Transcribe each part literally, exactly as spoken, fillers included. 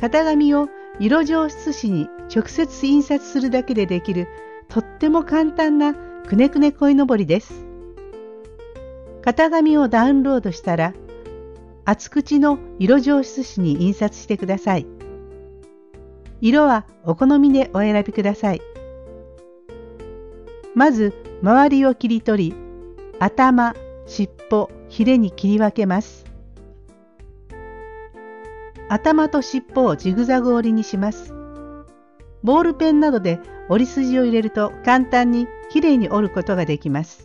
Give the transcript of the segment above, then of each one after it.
型紙を色上質紙に直接印刷するだけでできるとっても簡単なくねくね鯉のぼりです。型紙をダウンロードしたら厚口の色上質紙に印刷してください。色はお好みでお選びください。まず周りを切り取り、頭、尻尾、ヒレに切り分けます。頭と尻尾をジグザグ折りにします。ボールペンなどで折り筋を入れると簡単にきれいに折ることができます。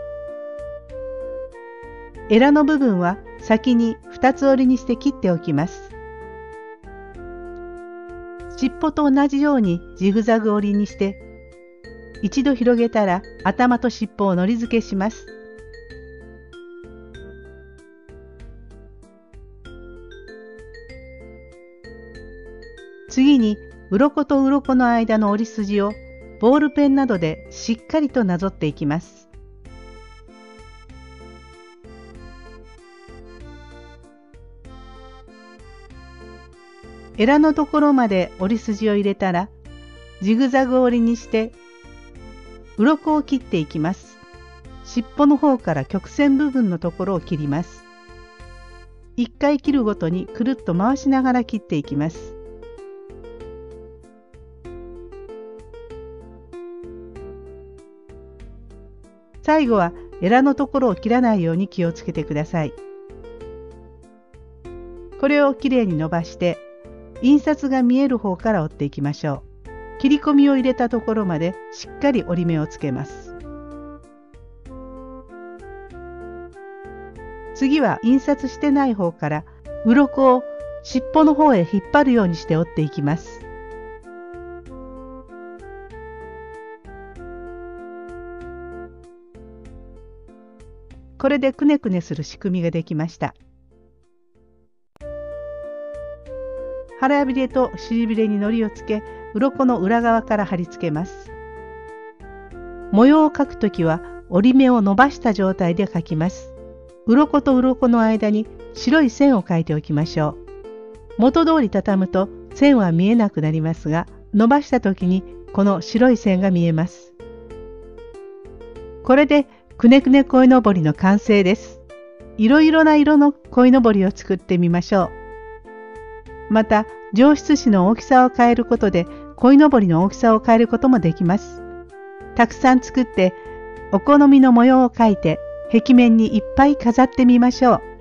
エラの部分は先に二つ折りにして切っておきます。尻尾と同じようにジグザグ折りにして、一度広げたら頭と尻尾をのり付けします。次に鱗と鱗の間の折り筋をボールペンなどでしっかりとなぞっていきます。エラのところまで折り筋を入れたらジグザグ折りにして鱗を切っていきます。尻尾の方から曲線部分のところを切ります。いっかい切るごとにくるっと回しながら切っていきます。最後はエラのところを切らないように気をつけてください。これをきれいに伸ばして印刷が見える方から折っていきましょう。切り込みを入れたところまでしっかり折り目をつけます。次は印刷してない方から鱗を尻尾の方へ引っ張るようにして折っていきます。これでくねくねする仕組みができました。腹びれと尻びれに糊をつけ、鱗の裏側から貼り付けます。模様を描くときは折り目を伸ばした状態で描きます。鱗と鱗の間に白い線を描いておきましょう。元通り畳むと線は見えなくなりますが、伸ばしたときにこの白い線が見えます。これでくねくね鯉のぼりの完成です。いろいろな色の鯉のぼりを作ってみましょう。また、上質紙の大きさを変えることで鯉のぼりの大きさを変えることもできます。たくさん作ってお好みの模様を描いて壁面にいっぱい飾ってみましょう。